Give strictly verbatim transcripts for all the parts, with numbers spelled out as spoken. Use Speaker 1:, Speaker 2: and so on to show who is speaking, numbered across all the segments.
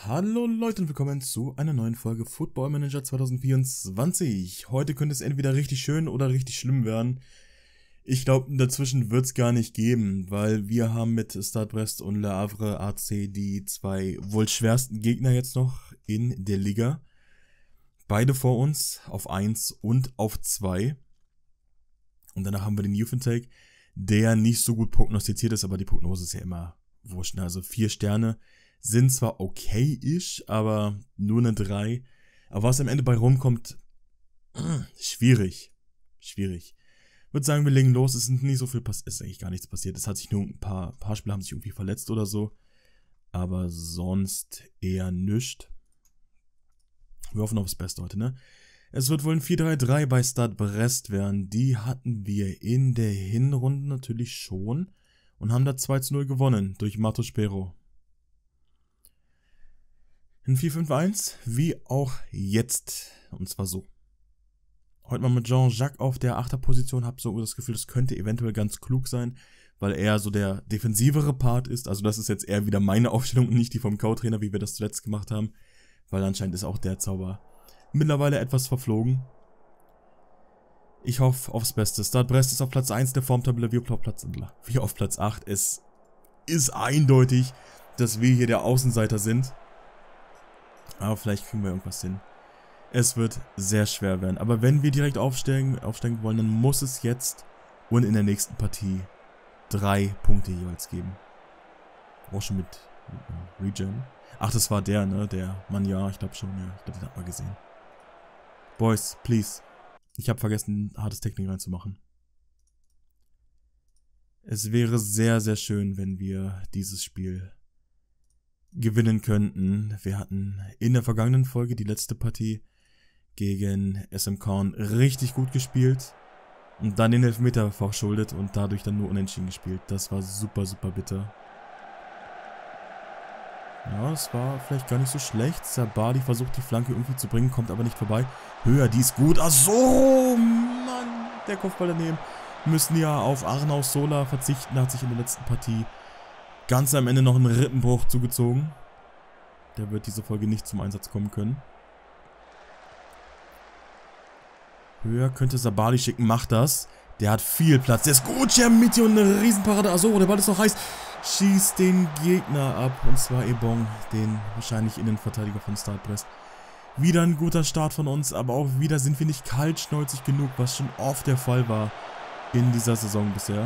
Speaker 1: Hallo Leute und willkommen zu einer neuen Folge Football Manager zwanzig vierundzwanzig. Heute könnte es entweder richtig schön oder richtig schlimm werden. Ich glaube, dazwischen wird es gar nicht geben, weil wir haben mit Stade Brest und Le Havre A C die zwei wohl schwersten Gegner jetzt noch in der Liga. Beide vor uns auf eins und auf zwei. Und danach haben wir den Youth Intake, der nicht so gut prognostiziert ist, aber die Prognose ist ja immer wurscht. Also vier Sterne sind zwar okay-ish, aber nur eine drei. Aber was am Ende bei rumkommt, schwierig. Schwierig. Ich würde sagen, wir legen los. Es sind nicht so viel passiert. Es ist eigentlich gar nichts passiert. Es hat sich nur ein paar, paar Spieler haben sich irgendwie verletzt oder so. Aber sonst eher nichts. Wir hoffen aufs Beste heute, ne? Es wird wohl ein vier drei drei bei Stade Brest werden. Die hatten wir in der Hinrunde natürlich schon und haben da zwei zu null gewonnen durch Mato Spero. Ein vier fünf eins, wie auch jetzt. Und zwar so. Heute mal mit Jean-Jacques auf der Achterposition. Hab so das Gefühl, das könnte eventuell ganz klug sein, weil er so der defensivere Part ist. Also das ist jetzt eher wieder meine Aufstellung und nicht die vom Co-Trainer, wie wir das zuletzt gemacht haben. Weil anscheinend ist auch der Zauber mittlerweile etwas verflogen. Ich hoffe aufs Beste. Stade Brest ist auf Platz eins der Formtabelle, wir auf Platz, wir auf Platz acht. Es ist eindeutig, dass wir hier der Außenseiter sind. Aber vielleicht kriegen wir irgendwas hin. Es wird sehr schwer werden. Aber wenn wir direkt aufsteigen, aufsteigen wollen, dann muss es jetzt und in der nächsten Partie drei Punkte jeweils geben. Auch schon mit, mit Regen. Ach, das war der, ne? Der Mann, ja, ich glaube schon, ja. Ich glaube, den hat man gesehen. Boys, please. Ich habe vergessen, hartes Technik reinzumachen. Es wäre sehr, sehr schön, wenn wir dieses Spiel gewinnen könnten. Wir hatten in der vergangenen Folge die letzte Partie gegen S M Korn richtig gut gespielt und dann den Elfmeter verschuldet und dadurch dann nur unentschieden gespielt. Das war super, super bitter. Ja, das war vielleicht gar nicht so schlecht. Sabali versucht die Flanke irgendwie zu bringen, kommt aber nicht vorbei. Höher, die ist gut. Ach so, Mann, der Kopfball daneben. Müssen ja auf Arnaud Sola verzichten, hat sich in der letzten Partie ganz am Ende noch einen Rippenbruch zugezogen. Der wird diese Folge nicht zum Einsatz kommen können. Höher könnte Sabali schicken, macht das. Der hat viel Platz. Der ist gut, Chermiti und eine Riesenparade. Achso, der Ball ist noch heiß. Schießt den Gegner ab. Und zwar Ebong, den wahrscheinlich Innenverteidiger von Stade Brest. Wieder ein guter Start von uns, aber auch wieder sind wir nicht kaltschnäuzig genug, was schon oft der Fall war in dieser Saison bisher.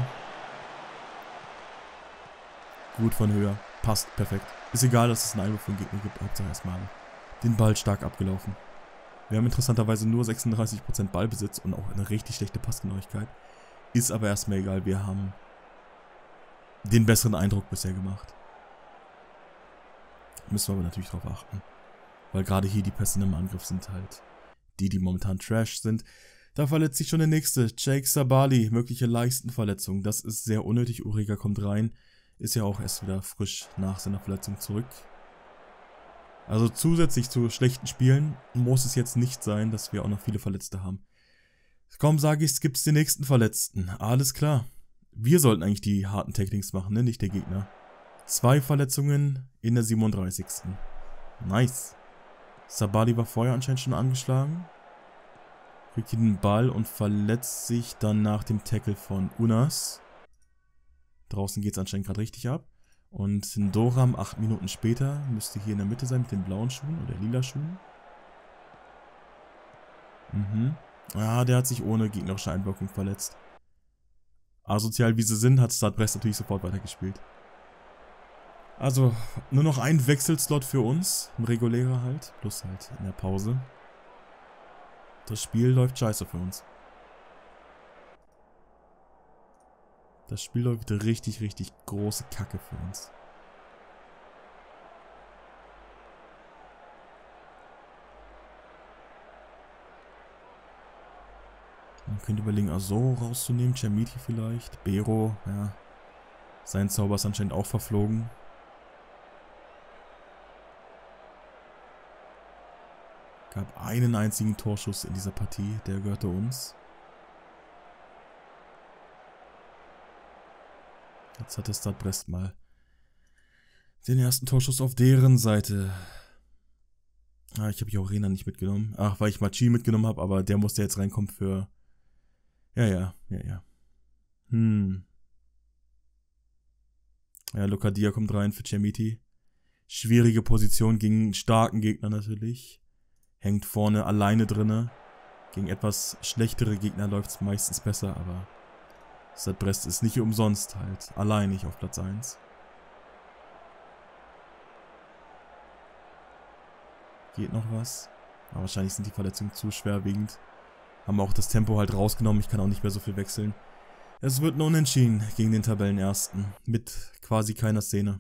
Speaker 1: Gut von Höher. Passt perfekt. Ist egal, dass es einen Einwurf von Gegner gibt. Hauptsache erstmal den Ball stark abgelaufen. Wir haben interessanterweise nur sechsunddreißig Prozent Ballbesitz und auch eine richtig schlechte Passgenauigkeit. Ist aber erstmal egal. Wir haben den besseren Eindruck bisher gemacht. Müssen wir aber natürlich darauf achten. Weil gerade hier die Pässe im Angriff sind halt die, die momentan Trash sind. Da verletzt sich schon der nächste. Jake Sabali. Mögliche Leistenverletzung. Das ist sehr unnötig. Uriga kommt rein. Ist ja auch erst wieder frisch nach seiner Verletzung zurück. Also zusätzlich zu schlechten Spielen muss es jetzt nicht sein, dass wir auch noch viele Verletzte haben. Komm, sage ich, es gibt den nächsten Verletzten. Alles klar. Wir sollten eigentlich die harten Techniks machen, ne? Nicht der Gegner. Zwei Verletzungen in der siebenunddreißigsten Nice. Sabali war vorher anscheinend schon angeschlagen. Kriegt hier den Ball und verletzt sich dann nach dem Tackle von Unas. Draußen geht es anscheinend gerade richtig ab. Und Doram, acht Minuten später, müsste hier in der Mitte sein mit den blauen Schuhen oder lila Schuhen. Mhm. Ja, der hat sich ohne gegnerische Einwirkung verletzt. Asozial wie sie sind, hat Stade Brest natürlich sofort weitergespielt. Also, nur noch ein Wechselslot für uns. Ein regulärer halt. Plus halt in der Pause. Das Spiel läuft scheiße für uns. Das Spiel läuft richtig, richtig große Kacke für uns. Man könnte überlegen, Azo rauszunehmen, Chermiti vielleicht, Bero, ja. Sein Zauber ist anscheinend auch verflogen. Gab einen einzigen Torschuss in dieser Partie, der gehörte uns. Jetzt hat der Stade Brest mal den ersten Torschuss auf deren Seite. Ah, ich habe hier auch Rena nicht mitgenommen. Ach, weil ich Machi mitgenommen habe, aber der musste jetzt reinkommen für... Ja, ja, ja, ja. Hm. Ja, Lokadia kommt rein für Chermiti. Schwierige Position gegen einen starken Gegner natürlich. Hängt vorne alleine drinne. Gegen etwas schlechtere Gegner läuft es meistens besser, aber Stade Brest ist nicht umsonst halt alleinig auf Platz eins. Geht noch was? Aber wahrscheinlich sind die Verletzungen zu schwerwiegend. Haben auch das Tempo halt rausgenommen, ich kann auch nicht mehr so viel wechseln. Es wird ein Unentschieden gegen den Tabellenersten. Mit quasi keiner Szene.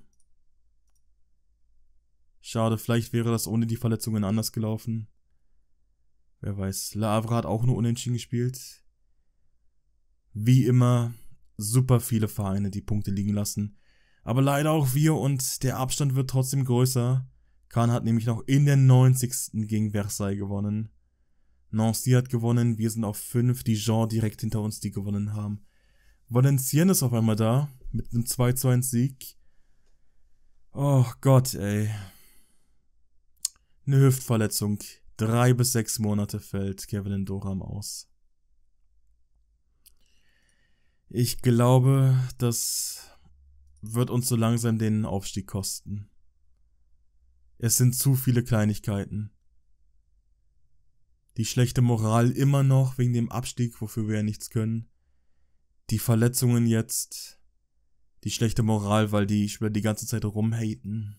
Speaker 1: Schade, vielleicht wäre das ohne die Verletzungen anders gelaufen. Wer weiß. Le Havre hat auch nur Unentschieden gespielt. Wie immer, super viele Vereine, die Punkte liegen lassen. Aber leider auch wir und der Abstand wird trotzdem größer. Caen hat nämlich noch in der neunzigsten gegen Versailles gewonnen. Nancy hat gewonnen, wir sind auf fünf, Dijon direkt hinter uns, die gewonnen haben. Valenciennes ist auf einmal da, mit einem zwei zu eins Sieg. Oh Gott, ey. Eine Hüftverletzung. Drei bis sechs Monate fällt Kevin Ndoram aus. Ich glaube, das wird uns so langsam den Aufstieg kosten. Es sind zu viele Kleinigkeiten. Die schlechte Moral immer noch wegen dem Abstieg, wofür wir ja nichts können. Die Verletzungen jetzt. Die schlechte Moral, weil die ich die ganze Zeit rumhaten.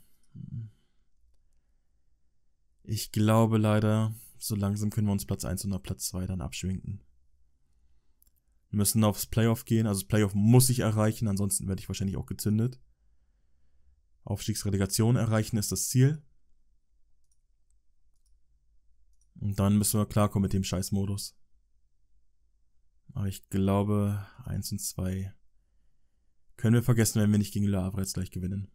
Speaker 1: Ich glaube leider, so langsam können wir uns Platz eins und Platz zwei dann abschwenken. Wir müssen aufs Playoff gehen, also das Playoff muss ich erreichen, ansonsten werde ich wahrscheinlich auch gezündet. Aufstiegsrelegation erreichen ist das Ziel. Und dann müssen wir klarkommen mit dem Scheißmodus. Aber ich glaube, eins und zwei können wir vergessen, wenn wir nicht gegen Le Havre jetzt gleich gewinnen.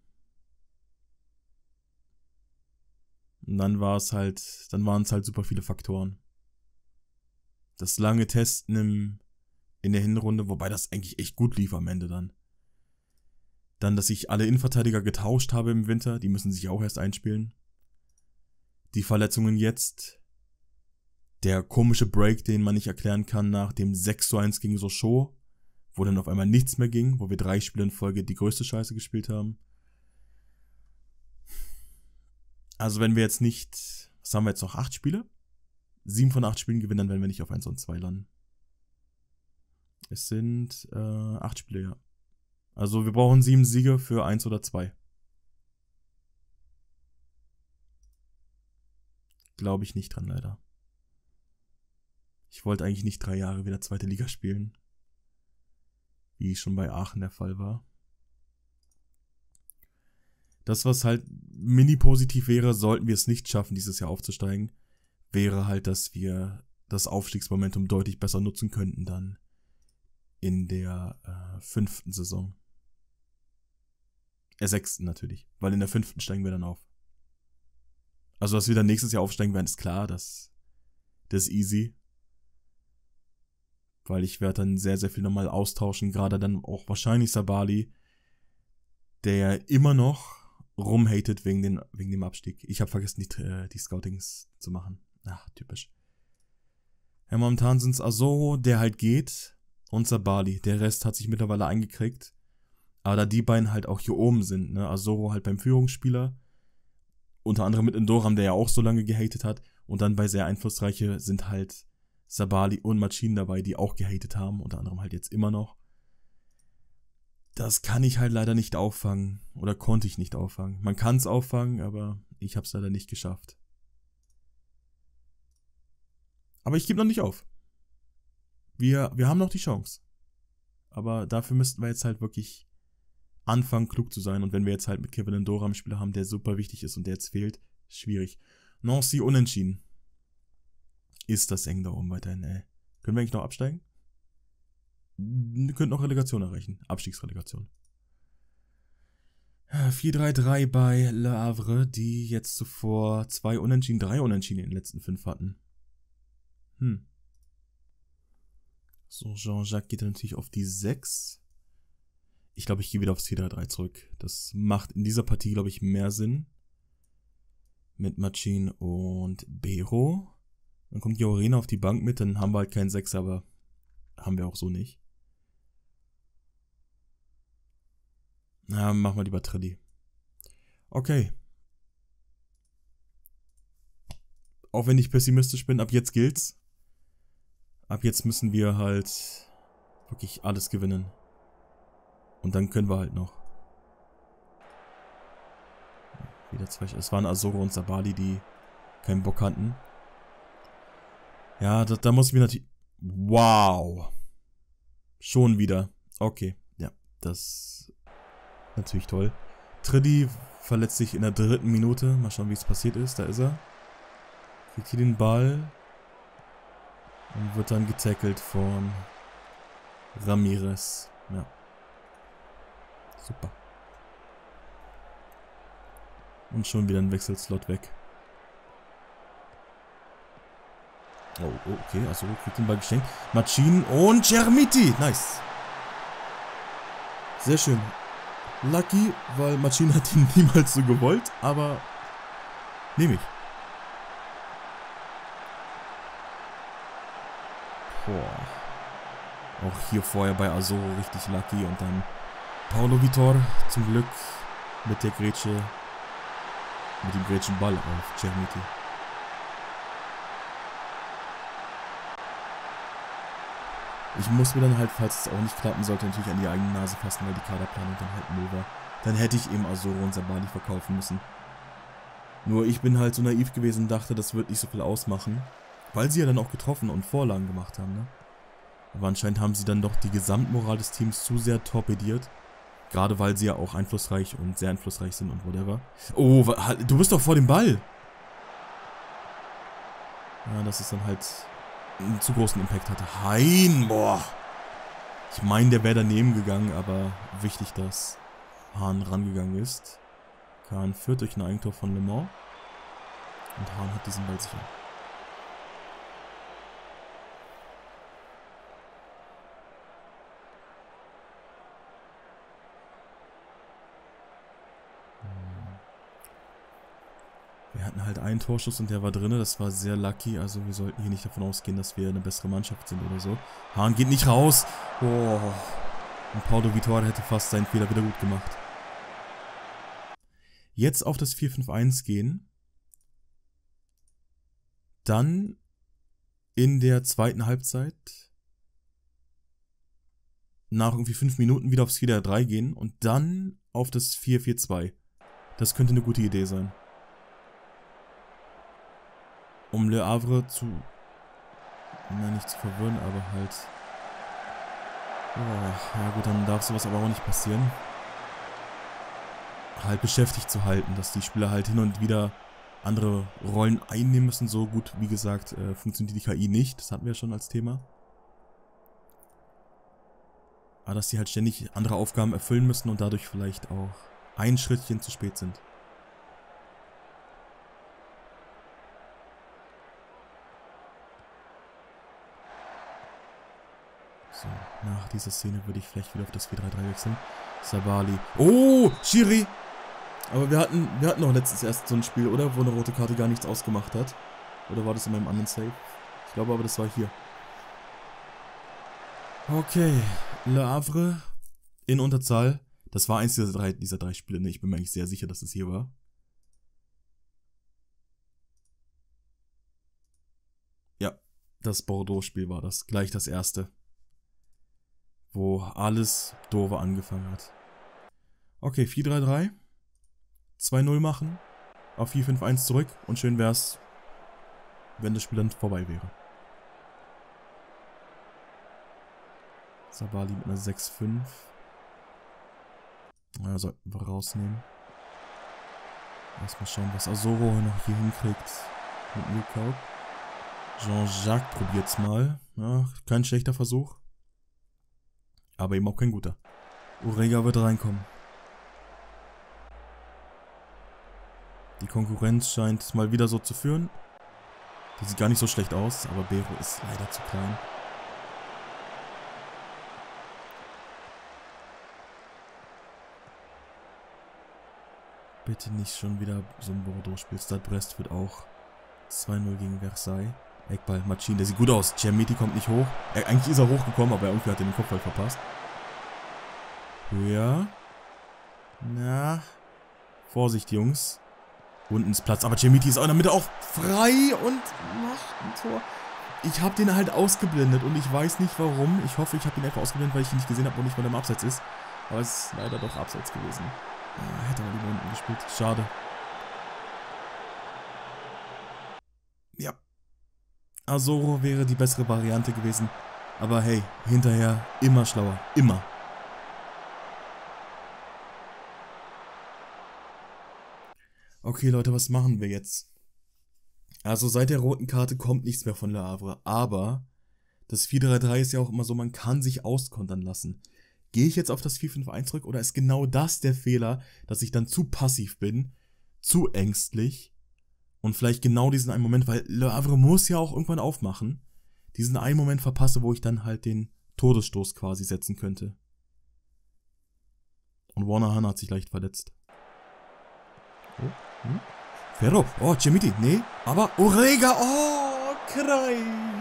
Speaker 1: Und dann war es halt, dann waren es halt super viele Faktoren. Das lange Testen im, in der Hinrunde, wobei das eigentlich echt gut lief am Ende dann. Dann, dass ich alle Innenverteidiger getauscht habe im Winter, die müssen sich auch erst einspielen. Die Verletzungen jetzt. Der komische Break, den man nicht erklären kann nach dem sechs zu eins gegen Sochaux, wo dann auf einmal nichts mehr ging, wo wir drei Spiele in Folge die größte Scheiße gespielt haben. Also wenn wir jetzt nicht, was haben wir jetzt noch, acht Spiele? Sieben von acht Spielen gewinnen, dann werden wir nicht auf eins und zwei landen. Es sind äh, acht Spiele, ja. Also wir brauchen sieben Siege für eins oder zwei. Glaube ich nicht dran, leider. Ich wollte eigentlich nicht drei Jahre wieder zweite Liga spielen. Wie schon bei Aachen der Fall war. Das, was halt mini-positiv wäre, sollten wir es nicht schaffen, dieses Jahr aufzusteigen, wäre halt, dass wir das Aufstiegsmomentum deutlich besser nutzen könnten dann in der äh, fünften Saison. Äh, sechsten natürlich, weil in der fünften steigen wir dann auf. Also, dass wir dann nächstes Jahr aufsteigen werden, ist klar, das, das ist easy. Weil ich werde dann sehr, sehr viel nochmal austauschen, gerade dann auch wahrscheinlich Sabali, der ja immer noch rumhatet wegen, den, wegen dem Abstieg. Ich habe vergessen, die, äh, die Scoutings zu machen. Ach, typisch. Ja, momentan sind es Azoro, der halt geht, und Sabali. Der Rest hat sich mittlerweile eingekriegt. Aber da die beiden halt auch hier oben sind, ne, Azoro halt beim Führungsspieler, unter anderem mit Ndoram, der ja auch so lange gehatet hat, und dann bei sehr einflussreiche sind halt Sabali und Machin dabei, die auch gehatet haben, unter anderem halt jetzt immer noch. Das kann ich halt leider nicht auffangen, oder konnte ich nicht auffangen. Man kann es auffangen, aber ich habe es leider nicht geschafft. Aber ich gebe noch nicht auf. Wir, wir haben noch die Chance. Aber dafür müssten wir jetzt halt wirklich anfangen, klug zu sein. Und wenn wir jetzt halt mit Kevin Ndoram einen Spieler haben, der super wichtig ist und der jetzt fehlt, schwierig. Nancy unentschieden. Ist das eng da oben weiterhin, ey. Können wir eigentlich noch absteigen? Wir könnten noch Relegation erreichen. Abstiegsrelegation. vier drei drei bei Le Havre, die jetzt zuvor zwei Unentschieden, drei Unentschieden in den letzten fünf hatten. Hm. So, Jean-Jacques geht dann natürlich auf die sechs. Ich glaube, ich gehe wieder aufs vier drei drei zurück. Das macht in dieser Partie, glaube ich, mehr Sinn. Mit Machin und Bero. Dann kommt Jorena auf die Bank mit, dann haben wir halt keinen Sechser, aber haben wir auch so nicht. Na, machen wir lieber Trilli. Okay. Auch wenn ich pessimistisch bin, ab jetzt gilt's. Ab jetzt müssen wir halt wirklich alles gewinnen. Und dann können wir halt noch. Wieder zwei. Es waren Azoro und Sabali, die keinen Bock hatten. Ja, da, da muss ich mir natürlich... Wow. Schon wieder. Okay. Ja, das... Natürlich toll. Trilli verletzt sich in der dritten Minute. Mal schauen, wie es passiert ist. Da ist er. Kriegt hier den Ball. Und wird dann getackelt von Ramirez. Ja. Super. Und schon wieder ein Wechselslot weg. Oh, okay. Also kriegt den Ball geschenkt. Machin und Cermiti. Nice. Sehr schön. Lucky, weil Machin hat ihn niemals so gewollt, aber nehme ich. Boah. Auch hier vorher bei Azoro richtig lucky und dann Paulo Vitor zum Glück mit der Grätsche, mit dem Grätschenball auf Cermiti. Ich muss mir dann halt, falls es auch nicht klappen sollte, natürlich an die eigene Nase fassen, weil die Kaderplanung dann halt null war. Dann hätte ich eben Azoro und Sabali verkaufen müssen. Nur ich bin halt so naiv gewesen und dachte, das wird nicht so viel ausmachen. Weil sie ja dann auch getroffen und Vorlagen gemacht haben, ne? Aber anscheinend haben sie dann doch die Gesamtmoral des Teams zu sehr torpediert. Gerade weil sie ja auch einflussreich und sehr einflussreich sind und whatever. Oh, du bist doch vor dem Ball! Ja, das ist dann halt... einen zu großen Impact hatte. Hein, boah. Ich meine, der wäre daneben gegangen, aber wichtig, dass Hahn rangegangen ist. Kahn führt durch ein Eigentor von Le Mans. Und Hahn hat diesen Ball sicher. Wir hatten halt einen Torschuss und der war drin, das war sehr lucky, also wir sollten hier nicht davon ausgehen, dass wir eine bessere Mannschaft sind oder so. Hahn geht nicht raus! Oh. Und Paulo Vitor hätte fast seinen Fehler wieder gut gemacht. Jetzt auf das vier fünf eins gehen. Dann in der zweiten Halbzeit nach irgendwie fünf Minuten wieder aufs vier drei drei gehen und dann auf das vier vier zwei. Das könnte eine gute Idee sein. Um Le Havre zu... Na, nicht zu verwirren, aber halt... Oh, ja gut, dann darf sowas aber auch nicht passieren. Halt beschäftigt zu halten, dass die Spieler halt hin und wieder andere Rollen einnehmen müssen. So gut, wie gesagt, äh, funktioniert die K I nicht. Das hatten wir ja schon als Thema. Aber dass sie halt ständig andere Aufgaben erfüllen müssen und dadurch vielleicht auch ein Schrittchen zu spät sind. So, nach dieser Szene würde ich vielleicht wieder auf das vier drei drei wechseln. Sabali. Oh, Schiri! Aber wir hatten, wir hatten auch letztens erst so ein Spiel, oder? Wo eine rote Karte gar nichts ausgemacht hat. Oder war das in meinem anderen Save? Ich glaube aber, das war hier. Okay. Le Havre in Unterzahl. Das war eins dieser drei, dieser drei Spiele. Ne? Ich bin mir eigentlich sehr sicher, dass es hier war. Ja, das Bordeaux-Spiel war das. Gleich das erste. Wo alles doofe angefangen hat. Okay, vier drei drei. zwei null machen. Auf vier fünf eins zurück. Und schön wär's, wenn das Spiel dann vorbei wäre. Sabali mit einer sechs fünf. Ja, sollten wir rausnehmen. Erstmal schauen, was Azoro noch hier hinkriegt. Mit Newcoup. Jean-Jacques probiert's mal. Ja, kein schlechter Versuch. Aber eben auch kein guter. Urega wird reinkommen. Die Konkurrenz scheint mal wieder so zu führen. Die sieht gar nicht so schlecht aus, aber Bero ist leider zu klein. Bitte nicht schon wieder so ein Bordeaux-Spiel. Stade Brest wird auch zwei null gegen Versailles. Eckball, Machin, der sieht gut aus. Cermiti kommt nicht hoch. Er, eigentlich ist er hochgekommen, aber irgendwie hat er den Kopf halt verpasst. Höher. Na. Vorsicht, Jungs. Unten ist Platz. Aber Cermiti ist auch in der Mitte auch frei und macht ein Tor. Ich habe den halt ausgeblendet und ich weiß nicht warum. Ich hoffe, ich habe ihn einfach ausgeblendet, weil ich ihn nicht gesehen habe und nicht, weil er im Abseits ist. Aber es ist leider doch Abseits gewesen. Ja, hätte man lieber unten gespielt. Schade. Ja. Azoro wäre die bessere Variante gewesen. Aber hey, hinterher immer schlauer. Immer. Okay, Leute, was machen wir jetzt? Also seit der roten Karte kommt nichts mehr von Le Havre. Aber das vier drei drei ist ja auch immer so, man kann sich auskontern lassen. Gehe ich jetzt auf das vier fünf eins zurück oder ist genau das der Fehler, dass ich dann zu passiv bin, zu ängstlich und vielleicht genau diesen einen Moment, weil Le Havre muss ja auch irgendwann aufmachen, diesen einen Moment verpasse, wo ich dann halt den Todesstoß quasi setzen könnte. Und Warner Hahn hat sich leicht verletzt. Oh, hm? Ferro, oh, Cermiti, nee, aber Orega, oh, Krei.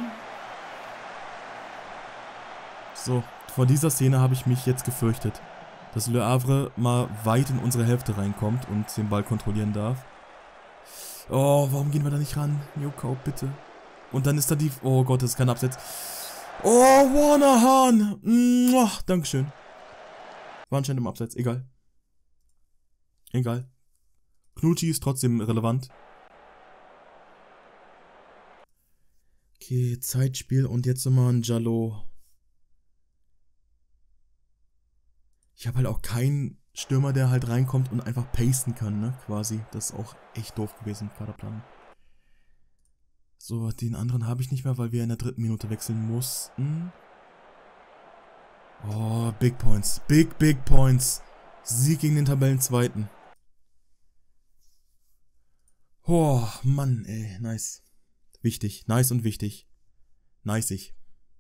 Speaker 1: So, vor dieser Szene habe ich mich jetzt gefürchtet, dass Le Havre mal weit in unsere Hälfte reinkommt und den Ball kontrollieren darf. Oh, warum gehen wir da nicht ran? Jokau, bitte. Und dann ist da die... Oh Gott, das ist kein Abseits. Oh, Warner Hahn. Mua, Dankeschön. War anscheinend im Abseits, egal. Egal. Knutschi ist trotzdem relevant. Okay, Zeitspiel und jetzt immer ein Jallo. Ich habe halt auch keinen Stürmer, der halt reinkommt und einfach pacen kann, ne, quasi. Das ist auch echt doof gewesen, Kaderplan. So, den anderen habe ich nicht mehr, weil wir in der dritten Minute wechseln mussten. Oh, Big Points. Big, Big Points. Sieg gegen den Tabellenzweiten. Oh, Mann, ey, nice. Wichtig, nice und wichtig. Niceig.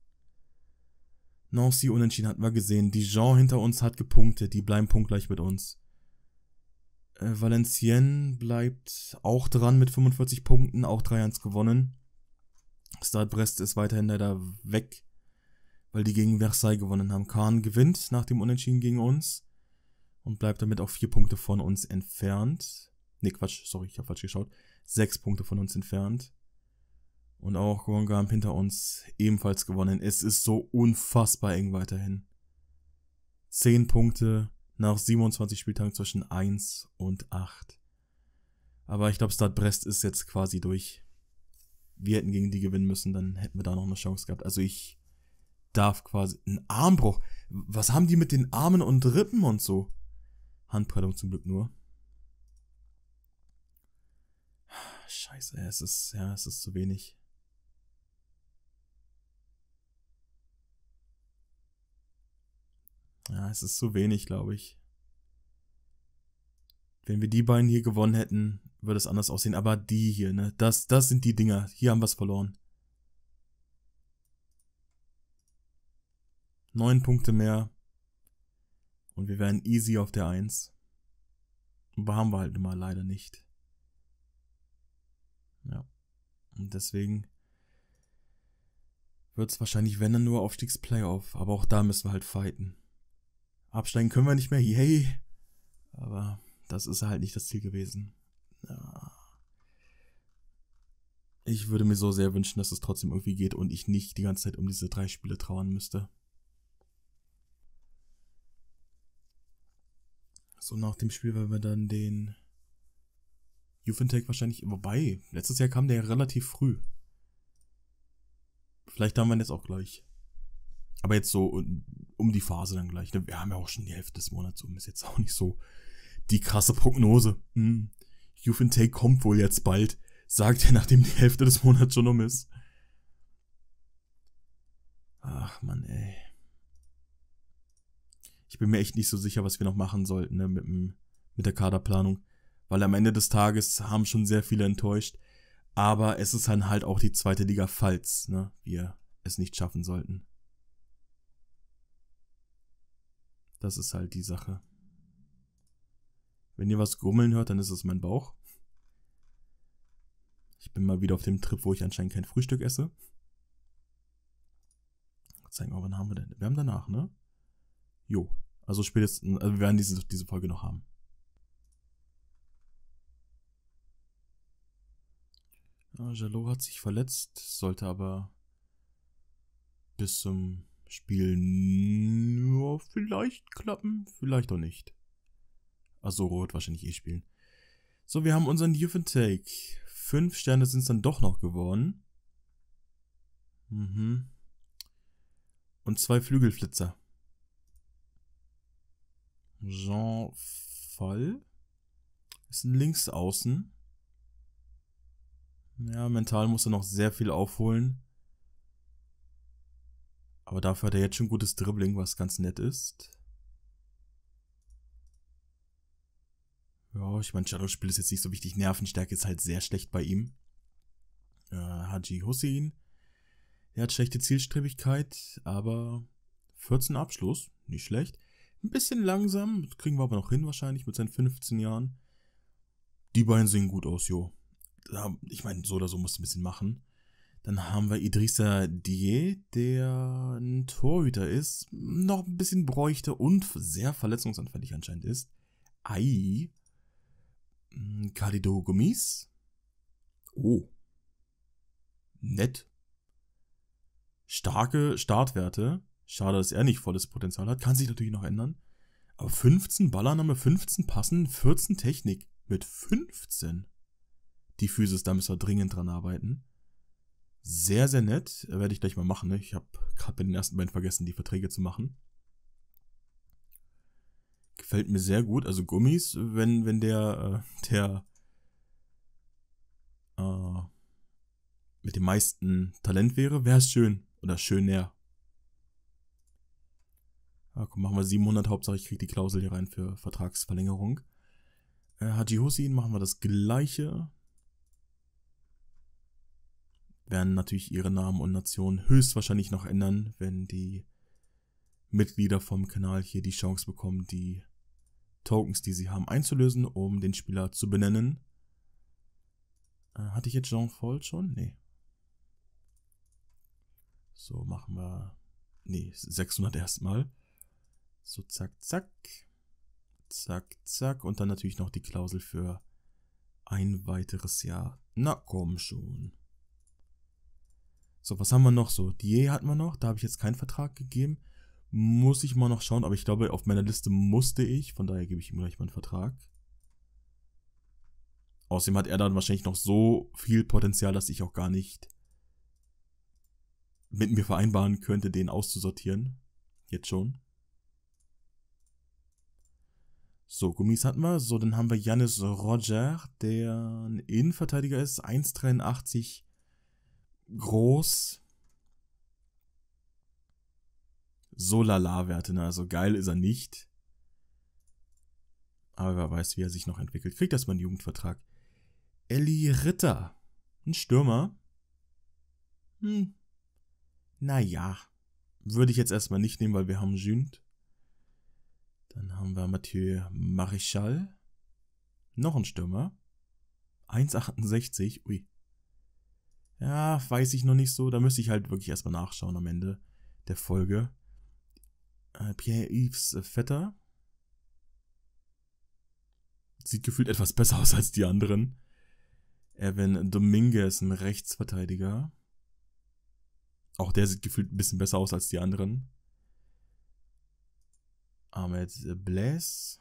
Speaker 1: Nancy unentschieden hatten wir gesehen. Dijon hinter uns hat gepunktet. Die bleiben punktgleich mit uns. Äh, Valenciennes bleibt auch dran mit fünfundvierzig Punkten. Auch drei eins gewonnen. Stade Brest ist weiterhin leider weg, weil die gegen Versailles gewonnen haben. Caen gewinnt nach dem Unentschieden gegen uns und bleibt damit auch vier Punkte von uns entfernt. Ne, Quatsch, sorry, ich habe falsch geschaut. Sechs Punkte von uns entfernt. Und auch Guingamp hinter uns ebenfalls gewonnen. Es ist so unfassbar eng weiterhin. Zehn Punkte nach siebenundzwanzig Spieltagen zwischen eins und acht. Aber ich glaube, Stade Brest ist jetzt quasi durch. Wir hätten gegen die gewinnen müssen, dann hätten wir da noch eine Chance gehabt. Also ich darf quasi... Ein Armbruch. Was haben die mit den Armen und Rippen und so? Handprellung zum Glück nur. Scheiße, es ist... Ja, es ist zu wenig. Ja, es ist zu wenig, glaube ich. Wenn wir die beiden hier gewonnen hätten, würde es anders aussehen. Aber die hier, ne, das, das sind die Dinger. Hier haben wir es verloren. Neun Punkte mehr. Und wir wären easy auf der Eins. Aber haben wir halt immer leider nicht. Ja. Und deswegen wird es wahrscheinlich, wenn dann nur Aufstiegsplayoff. Aber auch da müssen wir halt fighten. Absteigen können wir nicht mehr, yay. Aber das ist halt nicht das Ziel gewesen. Ja. Ich würde mir so sehr wünschen, dass es trotzdem irgendwie geht und ich nicht die ganze Zeit um diese drei Spiele trauern müsste. So, nach dem Spiel werden wir dann den Juventus wahrscheinlich... Wobei, letztes Jahr kam der ja relativ früh. Vielleicht haben wir ihn jetzt auch gleich. Aber jetzt so um die Phase dann gleich. Wir haben ja auch schon die Hälfte des Monats um. Ist jetzt auch nicht so die krasse Prognose. Hm. Juventus kommt wohl jetzt bald. Sagt er, nachdem die Hälfte des Monats schon um ist. Ach Mann, ey. Ich bin mir echt nicht so sicher, was wir noch machen sollten, ne, mit, dem, mit der Kaderplanung. Weil am Ende des Tages haben schon sehr viele enttäuscht. Aber es ist dann halt auch die zweite Liga, falls, ne, wir es nicht schaffen sollten. Das ist halt die Sache. Wenn ihr was grummeln hört, dann ist es mein Bauch. Ich bin mal wieder auf dem Trip, wo ich anscheinend kein Frühstück esse. Zeigen wir, wann haben wir denn? Wir haben danach, ne? Jo. Also spätestens, also wir werden diese, diese Folge noch haben. Ja, Jalot hat sich verletzt, sollte aber bis zum Spiel nur vielleicht klappen, vielleicht auch nicht. Also Rot wahrscheinlich eh spielen. So, wir haben unseren Youth Intake. Fünf Sterne sind es dann doch noch geworden. Mhm. Und zwei Flügelflitzer. Jean Fall ist ein Linksaußen. Ja, mental muss er noch sehr viel aufholen. Aber dafür hat er jetzt schon gutes Dribbling, was ganz nett ist. Ja, ich meine, Shadow-Spiel ist jetzt nicht so wichtig. Nervenstärke ist halt sehr schlecht bei ihm. Äh, Haji Hussein. Er hat schlechte Zielstrebigkeit, aber vierzehn Abschluss, nicht schlecht. Ein bisschen langsam, das kriegen wir aber noch hin wahrscheinlich mit seinen fünfzehn Jahren. Die beiden sehen gut aus, jo. Ich meine, so oder so musst du ein bisschen machen. Dann haben wir Idrissa Dié, der ein Torhüter ist, noch ein bisschen bräuchte und sehr verletzungsanfällig anscheinend ist. Ai. Khalidou Gomis. Oh. Nett. Starke Startwerte. Schade, dass er nicht volles Potenzial hat. Kann sich natürlich noch ändern. Aber fünfzehn Ballannahme, fünfzehn Passen, vierzehn Technik. Mit fünfzehn. Die Physis, da müssen wir dringend dran arbeiten. Sehr, sehr nett. Werde ich gleich mal machen. Ne? Ich habe gerade bei den ersten beiden vergessen, die Verträge zu machen. Gefällt mir sehr gut. Also Gummis, wenn, wenn der, äh, der äh, mit dem meisten Talent wäre, wäre es schön. Oder schöner. Ja, komm, machen wir siebenhundert. Hauptsache ich kriege die Klausel hier rein für Vertragsverlängerung. Äh, Haji Hussein machen wir das gleiche. Werden natürlich ihre Namen und Nationen höchstwahrscheinlich noch ändern, wenn die Mitglieder vom Kanal hier die Chance bekommen, die Tokens, die sie haben, einzulösen, um den Spieler zu benennen. Äh, hatte ich jetzt Jean Paul schon? Nee. So, machen wir... Nee, sechshundert erstmal. So, zack, zack. Zack, zack. Und dann natürlich noch die Klausel für ein weiteres Jahr. Na komm schon. So, was haben wir noch so? Die hatten wir noch, da habe ich jetzt keinen Vertrag gegeben. Muss ich mal noch schauen, aber ich glaube, auf meiner Liste musste ich, von daher gebe ich ihm gleich mal einen Vertrag. Außerdem hat er dann wahrscheinlich noch so viel Potenzial, dass ich auch gar nicht mit mir vereinbaren könnte, den auszusortieren. Jetzt schon. So, Gummis hatten wir. So, dann haben wir Janis Roger, der ein Innenverteidiger ist, eins Komma dreiundachtzig groß. So lala-Werte, ne? Also geil ist er nicht. Aber wer weiß, wie er sich noch entwickelt. Kriegt erstmal einen Jugendvertrag. Elli Ritter. Ein Stürmer. Hm. Naja. Würde ich jetzt erstmal nicht nehmen, weil wir haben Jünd. Dann haben wir Mathieu Marichal. Noch ein Stürmer. eins Komma achtundsechzig. Ui. Ja, weiß ich noch nicht so. Da müsste ich halt wirklich erstmal nachschauen am Ende der Folge. Äh, Pierre-Yves Vetter. Sieht gefühlt etwas besser aus als die anderen. Evan Dominguez, ein Rechtsverteidiger. Auch der sieht gefühlt ein bisschen besser aus als die anderen. Ahmed Blaise.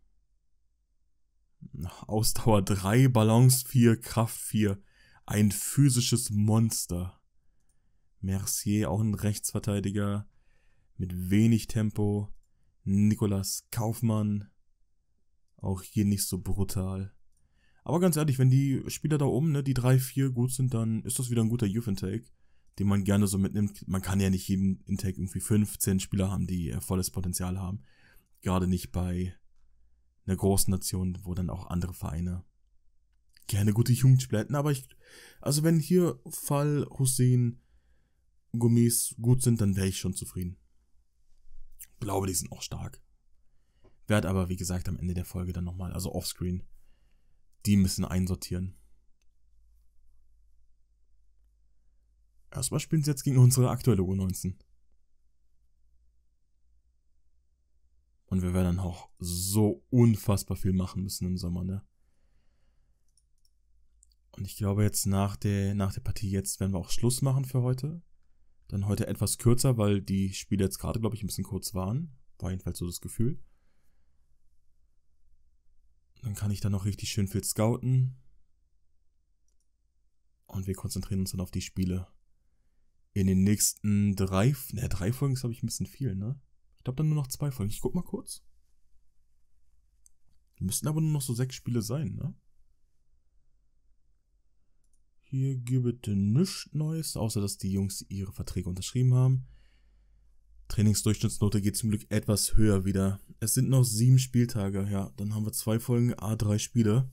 Speaker 1: Ausdauer drei, Balance vier, Kraft vier. Ein physisches Monster. Mercier, auch ein Rechtsverteidiger. Mit wenig Tempo. Nicolas Kaufmann. Auch hier nicht so brutal. Aber ganz ehrlich, wenn die Spieler da oben, ne, die drei, vier gut sind, dann ist das wieder ein guter Youth Intake, den man gerne so mitnimmt. Man kann ja nicht jeden Intake irgendwie fünfzehn Spieler haben, die äh, volles Potenzial haben. Gerade nicht bei einer großen Nation, wo dann auch andere Vereine gerne gute Jugendspieler hätten. Aber ich, also wenn hier Fall, Hussein, Gummis gut sind, dann wäre ich schon zufrieden. Ich glaube, die sind auch stark. Werd aber, wie gesagt, am Ende der Folge dann nochmal, also offscreen, die müssen einsortieren. Erstmal spielen sie jetzt gegen unsere aktuelle U neunzehn. Und wir werden dann auch so unfassbar viel machen müssen im Sommer, ne? Und ich glaube jetzt nach der, nach der Partie jetzt werden wir auch Schluss machen für heute. Dann heute etwas kürzer, weil die Spiele jetzt gerade, glaube ich, ein bisschen kurz waren. War jedenfalls so das Gefühl. Dann kann ich dann noch richtig schön viel scouten. Und wir konzentrieren uns dann auf die Spiele. In den nächsten drei, ne, drei Folgen ist, glaube ich, ein bisschen viel, ne? Ich glaube dann nur noch zwei Folgen. Ich guck mal kurz. Müssten aber nur noch so sechs Spiele sein, ne? Hier gibt es nichts Neues, außer dass die Jungs ihre Verträge unterschrieben haben. Trainingsdurchschnittsnote geht zum Glück etwas höher wieder. Es sind noch sieben Spieltage, ja. Dann haben wir zwei Folgen, a drei Spiele.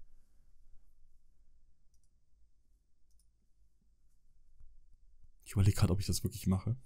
Speaker 1: Ich überlege gerade, ob ich das wirklich mache.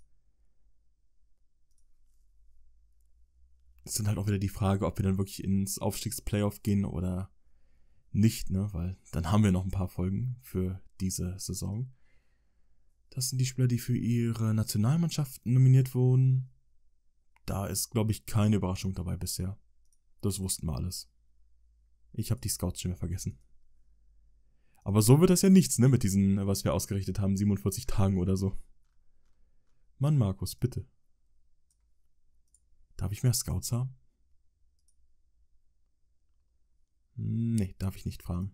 Speaker 1: Es sind halt auch wieder die Frage, ob wir dann wirklich ins Aufstiegsplayoff gehen oder nicht, ne? Weil dann haben wir noch ein paar Folgen für diese Saison. Das sind die Spieler, die für ihre Nationalmannschaften nominiert wurden. Da ist, glaube ich, keine Überraschung dabei bisher. Das wussten wir alles. Ich habe die Scouts schon mehr vergessen. Aber so wird das ja nichts, ne? Mit diesen, was wir ausgerichtet haben, siebenundvierzig Tagen oder so. Mann, Markus, bitte. Darf ich mehr Scouts haben? Nee, darf ich nicht fragen.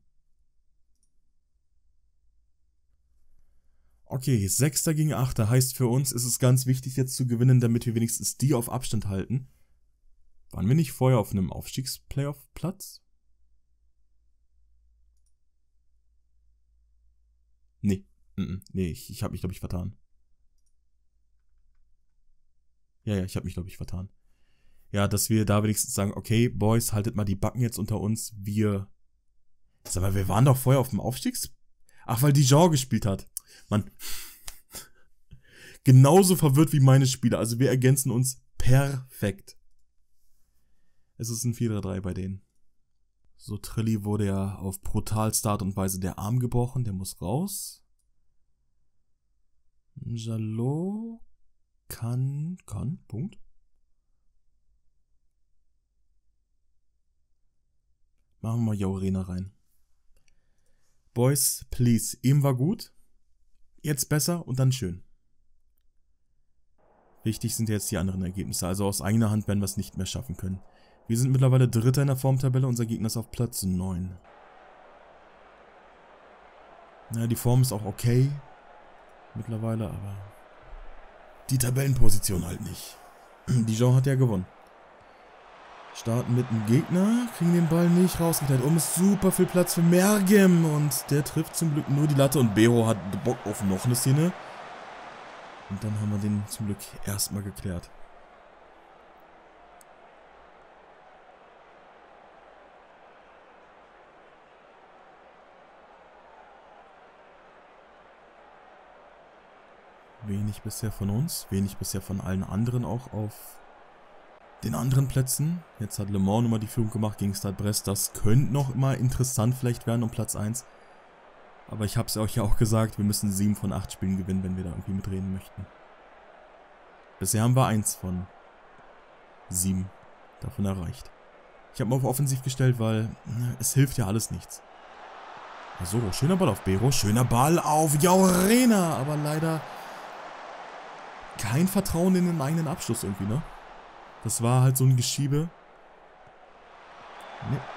Speaker 1: Okay, Sechster gegen Achter heißt für uns, ist es ganz wichtig jetzt zu gewinnen, damit wir wenigstens die auf Abstand halten. Waren wir nicht vorher auf einem Aufstiegsplayoff-Platz? Nee, nee, ich, ich habe mich, glaube ich, vertan. Ja, ja, ich habe mich, glaube ich, vertan. Ja, dass wir da wenigstens sagen, okay, Boys, haltet mal die Backen jetzt unter uns, wir... Sag mal, wir waren doch vorher auf dem Aufstiegs... Ach, weil Dijon gespielt hat. Mann. Genauso verwirrt wie meine Spieler, also wir ergänzen uns perfekt. Es ist ein vier drei drei bei denen. So, Trilli wurde ja auf brutalste Art und Weise der Arm gebrochen, der muss raus. Jalot kann, kann, Punkt. Machen wir mal Jaurena rein. Boys, please. Eben war gut. Jetzt besser und dann schön. Wichtig sind jetzt die anderen Ergebnisse. Also aus eigener Hand werden wir es nicht mehr schaffen können. Wir sind mittlerweile Dritter in der Formtabelle. Unser Gegner ist auf Platz neun. Naja, die Form ist auch okay. Mittlerweile, aber die Tabellenposition halt nicht. Dijon hat ja gewonnen. Starten mit dem Gegner, kriegen den Ball nicht rausgeteilt. Oben ist super viel Platz für Mergem und der trifft zum Glück nur die Latte und Bero hat Bock auf noch eine Szene. Und dann haben wir den zum Glück erstmal geklärt. Wenig bisher von uns, wenig bisher von allen anderen auch auf den anderen Plätzen. Jetzt hat Le Mans nochmal die Führung gemacht gegen Stade Brest. Das könnte noch mal interessant vielleicht werden um Platz eins. Aber ich habe es euch ja auch gesagt, wir müssen sieben von acht Spielen gewinnen, wenn wir da irgendwie mitreden möchten. Bisher haben wir eins von sieben davon erreicht. Ich habe mal auf Offensiv gestellt, weil na, es hilft ja alles nichts. So, schöner Ball auf Bero, schöner Ball auf Jaurena, aber leider kein Vertrauen in den eigenen Abschluss irgendwie, ne? Das war halt so ein Geschiebe. Nee.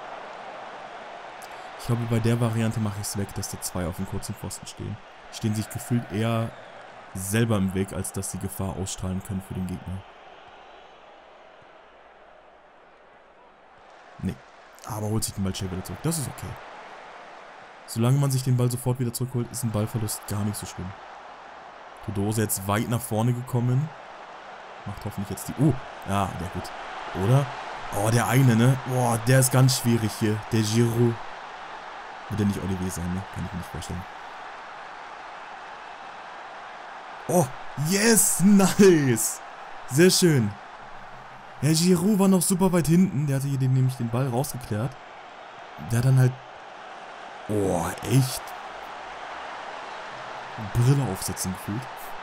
Speaker 1: Ich glaube, bei der Variante mache ich es weg, dass da zwei auf dem kurzen Pfosten stehen. Die stehen sich gefühlt eher selber im Weg, als dass sie Gefahr ausstrahlen können für den Gegner. Nee. Aber holt sich den Ball schnell wieder zurück. Das ist okay. Solange man sich den Ball sofort wieder zurückholt, ist ein Ballverlust gar nicht so schlimm. Tudose jetzt weit nach vorne gekommen. Macht hoffentlich jetzt die... Oh, ja, der gut. Oder? Oh, der eine, ne? Boah, der ist ganz schwierig hier. Der Giroud. Wird der nicht Olivier sein, ne? Kann ich mir nicht vorstellen. Oh, yes, nice. Sehr schön. Ja, Giroud war noch super weit hinten. Der hatte hier den, nämlich den Ball rausgeklärt. Der hat dann halt... Oh, echt? Brille aufsetzen gefühlt.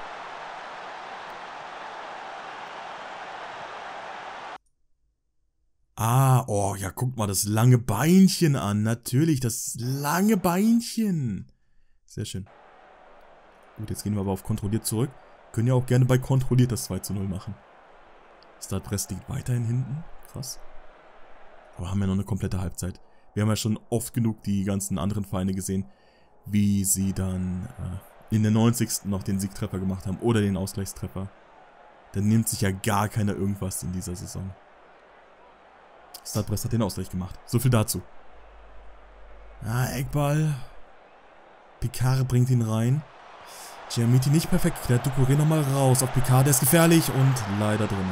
Speaker 1: Ah, oh, ja, guckt mal das lange Beinchen an. Natürlich, das lange Beinchen. Sehr schön. Gut, jetzt gehen wir aber auf kontrolliert zurück. Können ja auch gerne bei kontrolliert das zwei zu null machen. Stade Brest liegt weiterhin hinten. Krass. Aber haben ja noch eine komplette Halbzeit. Wir haben ja schon oft genug die ganzen anderen Vereine gesehen, wie sie dann äh, in der neunzigsten noch den Siegtreffer gemacht haben oder den Ausgleichstreffer. Dann nimmt sich ja gar keiner irgendwas in dieser Saison. Stade Brest hat den Ausgleich gemacht. So viel dazu. Ah, Eckball. Picard bringt ihn rein. Giamiti nicht perfekt geklärt. Doucouré nochmal raus auf Picard. Der ist gefährlich und leider drin.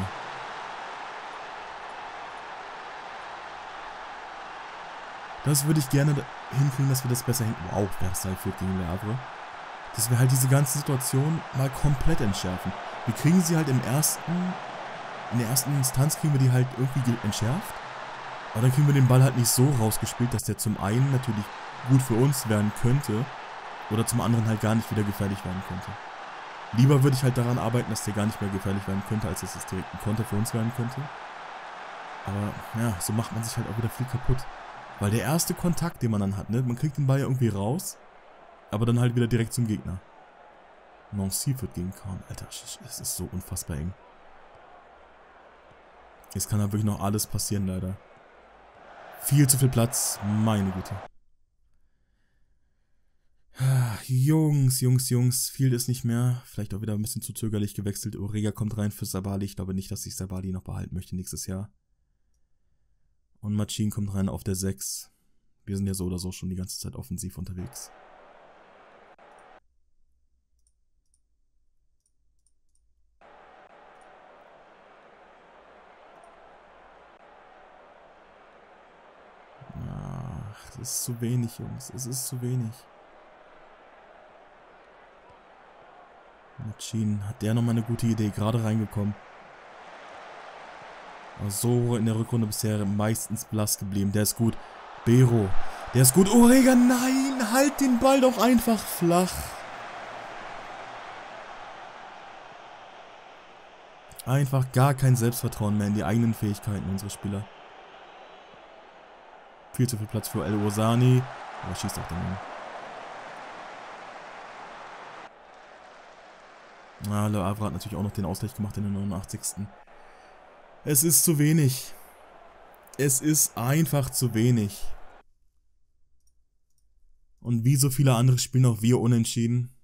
Speaker 1: Das würde ich gerne hinkriegen, dass wir das besser hinten... Wow, Versailles führt gegen Le Havre. Dass wir halt diese ganze Situation mal komplett entschärfen. Wir kriegen sie halt im ersten... In der ersten Instanz kriegen wir die halt irgendwie entschärft. Aber dann kriegen wir den Ball halt nicht so rausgespielt, dass der zum einen natürlich gut für uns werden könnte oder zum anderen halt gar nicht wieder gefährlich werden könnte. Lieber würde ich halt daran arbeiten, dass der gar nicht mehr gefährlich werden könnte, als dass es direkt ein Konter für uns werden könnte. Aber ja, so macht man sich halt auch wieder viel kaputt. Weil der erste Kontakt, den man dann hat, ne, man kriegt den Ball ja irgendwie raus, aber dann halt wieder direkt zum Gegner. Nancy wird gegen Kahn. Alter, es ist so unfassbar eng. Jetzt kann da wirklich noch alles passieren, leider. Viel zu viel Platz, meine Güte. Jungs, Jungs, Jungs, viel ist nicht mehr. Vielleicht auch wieder ein bisschen zu zögerlich gewechselt. Orega kommt rein für Sabali. Ich glaube nicht, dass ich Sabali noch behalten möchte nächstes Jahr. Und Machin kommt rein auf der sechs. Wir sind ja so oder so schon die ganze Zeit offensiv unterwegs. Ach, das ist zu wenig, Jungs. Es ist zu wenig. Machin, hat der nochmal eine gute Idee, gerade reingekommen. Aber so in der Rückrunde bisher meistens blass geblieben. Der ist gut. Bero, der ist gut. Orega, nein, halt den Ball doch einfach flach. Einfach gar kein Selbstvertrauen mehr in die eigenen Fähigkeiten unserer Spieler. Viel zu viel Platz für El Ouazzani. Aber schießt auch daneben. Ah, Le Havre hat natürlich auch noch den Ausgleich gemacht in der neunundachtzigsten Es ist zu wenig. Es ist einfach zu wenig. Und wie so viele andere spielen auch wir unentschieden.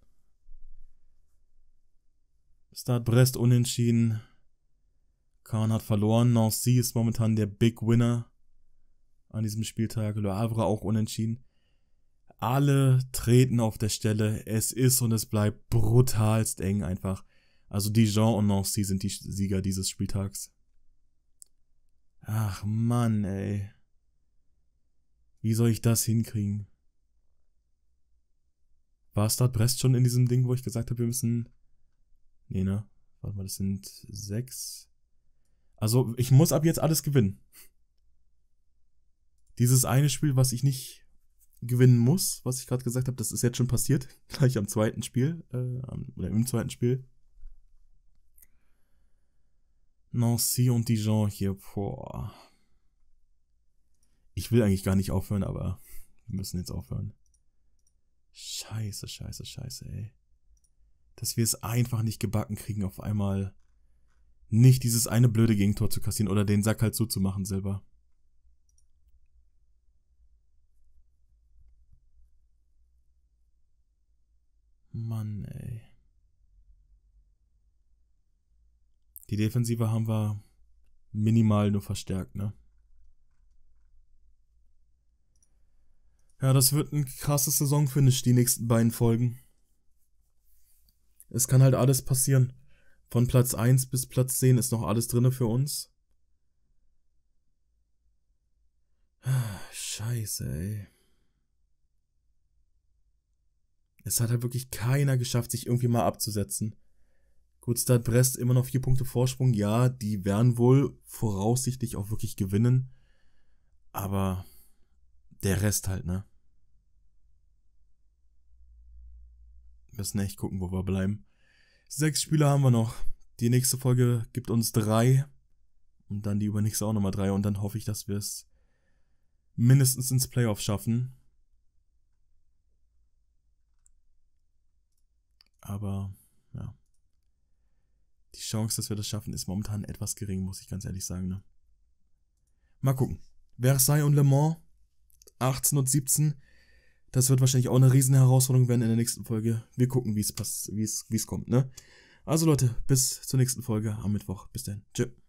Speaker 1: Stade Brest unentschieden. Kahn hat verloren. Nancy ist momentan der Big Winner an diesem Spieltag. Le Havre auch unentschieden. Alle treten auf der Stelle. Es ist und es bleibt brutalst eng einfach. Also Dijon und Nancy sind die Sieger dieses Spieltags. Ach Mann, ey. Wie soll ich das hinkriegen? War Stade Brest schon in diesem Ding, wo ich gesagt habe, wir müssen... Nee, ne? Warte mal, das sind sechs. Also, ich muss ab jetzt alles gewinnen. Dieses eine Spiel, was ich nicht gewinnen muss, was ich gerade gesagt habe, das ist jetzt schon passiert. Gleich am zweiten Spiel. Äh, oder im zweiten Spiel. Nancy und Dijon hier. Boah. Ich will eigentlich gar nicht aufhören, aber wir müssen jetzt aufhören. Scheiße, scheiße, scheiße, ey. Dass wir es einfach nicht gebacken kriegen, auf einmal nicht dieses eine blöde Gegentor zu kassieren oder den Sack halt zuzumachen selber. Mann, ey. Die Defensive haben wir minimal nur verstärkt, ne? Ja, das wird ein krasses Saisonfinish, die nächsten beiden Folgen. Es kann halt alles passieren. Von Platz eins bis Platz zehn ist noch alles drinne für uns. Scheiße, ey. Es hat halt wirklich keiner geschafft, sich irgendwie mal abzusetzen. Gut, Stade Brest immer noch vier Punkte Vorsprung. Ja, die werden wohl voraussichtlich auch wirklich gewinnen. Aber der Rest halt, ne? Wir müssen echt gucken, wo wir bleiben. Sechs Spieler haben wir noch. Die nächste Folge gibt uns drei. Und dann die übernächste auch nochmal drei. Und dann hoffe ich, dass wir es mindestens ins Playoff schaffen. Aber, ja. Die Chance, dass wir das schaffen, ist momentan etwas gering, muss ich ganz ehrlich sagen, ne? Mal gucken. Versailles und Le Mans, achtzehn und siebzehn. Das wird wahrscheinlich auch eine riesen Herausforderung werden in der nächsten Folge. Wir gucken, wie es passt, wie es, wie es kommt, ne? Also Leute, bis zur nächsten Folge am Mittwoch. Bis dann. Tschö.